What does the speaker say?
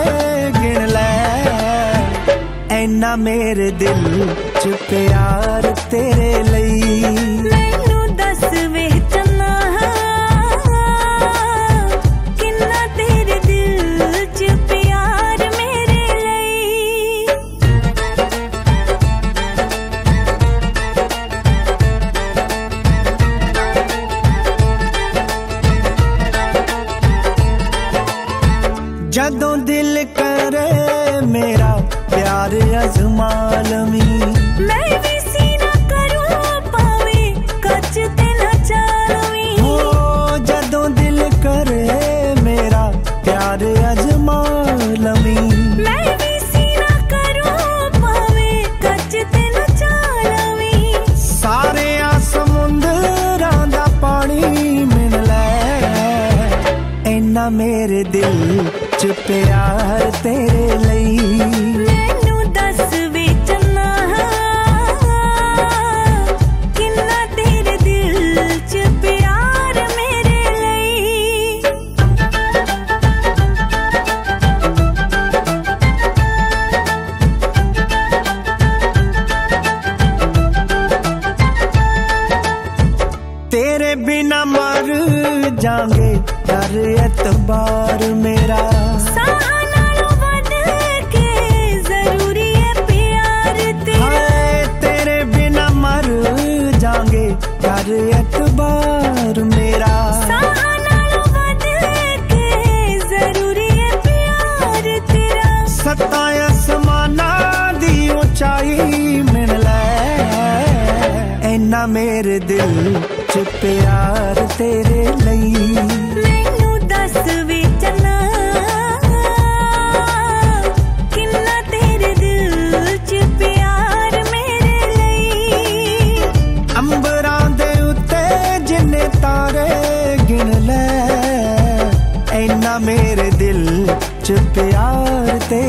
गिन लै, ऐना मेरे दिल च प्यार तेरे लई। मैनू दस वे चन्ना किन्ना तेरे दिल च प्यार मेरे लई। जदों दिल करे मेरा प्यार अजमा लवीं, मैं भी सीना करूं पावे कच ते ना चालवीं। हो जदों दिल करे मेरा प्यार अजमा लवीं, मैं भी सीना करूं पावे कच ते ना चालवीं। सारे समुंदरां दा पानी मिल लै, ऐना मेरे दिल च प्यार तेरे लई। मैनू दस वे चन्ना किन्ना तेरे दिल च प्यार मेरे लई। तेरे बिना मर जांगे कर एतबार मेरा, साह नालों वध के जरूरी है प्यार तेरा। हाय तेरे बिना मर जांगे कर एतबार मेरा, साह नालों वध के जरूरी है प्यार तेरा। सत्तां आसमानां दी ऊंचाई मिल लै, ऐना मेरे दिल च प्यार तेरे लई। मैनू दस वे चन्ना किन्ना तेरे दिल च प्यार मेरे लई। अंबरां दे उत्ते जिन्ने तारे गिन लै, ऐना मेरे दिल च प्यार तेरे